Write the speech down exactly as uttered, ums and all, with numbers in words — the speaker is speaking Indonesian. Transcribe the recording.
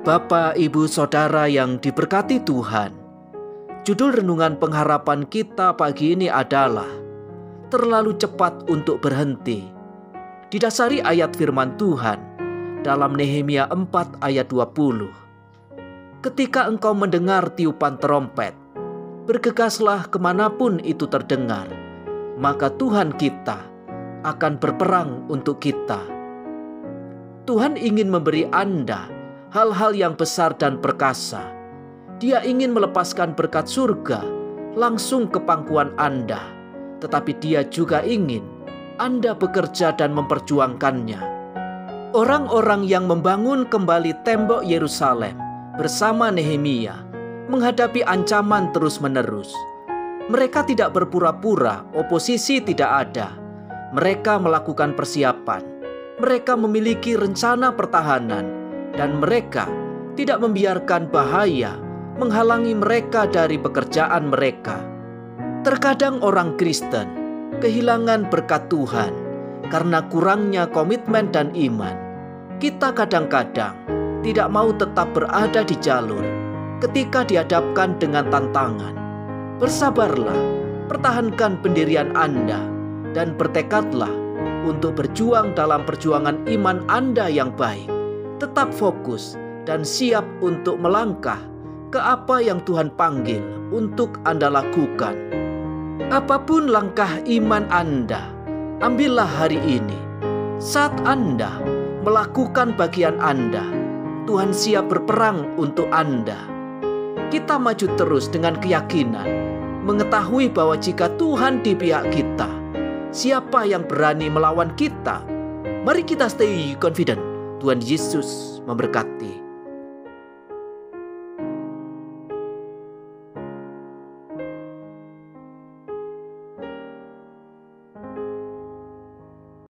Bapak, Ibu, Saudara yang diberkati Tuhan, judul renungan pengharapan kita pagi ini adalah terlalu cepat untuk berhenti. Didasari ayat firman Tuhan dalam Nehemia empat ayat dua puluh. Ketika engkau mendengar tiupan terompet, bergegaslah kemanapun itu terdengar, maka Tuhan kita akan berperang untuk kita. Tuhan ingin memberi Anda hal-hal yang besar dan perkasa. Dia ingin melepaskan berkat surga langsung ke pangkuan Anda, tetapi Dia juga ingin Anda bekerja dan memperjuangkannya. Orang-orang yang membangun kembali tembok Yerusalem bersama Nehemia menghadapi ancaman terus-menerus. Mereka tidak berpura-pura, oposisi tidak ada. Mereka melakukan persiapan. Mereka memiliki rencana pertahanan, dan mereka tidak membiarkan bahaya menghalangi mereka dari pekerjaan mereka. Terkadang orang Kristen kehilangan berkat Tuhan karena kurangnya komitmen dan iman. Kita kadang-kadang tidak mau tetap berada di jalur ketika dihadapkan dengan tantangan. Bersabarlah, pertahankan pendirian Anda, dan bertekadlah untuk berjuang dalam perjuangan iman Anda yang baik. Tetap fokus dan siap untuk melangkah ke apa yang Tuhan panggil untuk Anda lakukan. Apapun langkah iman Anda, ambillah hari ini. Saat Anda melakukan bagian Anda, Tuhan siap berperang untuk Anda. Kita maju terus dengan keyakinan, mengetahui bahwa jika Tuhan di pihak kita, siapa yang berani melawan kita? Mari kita stay confident. Tuhan Yesus memberkati.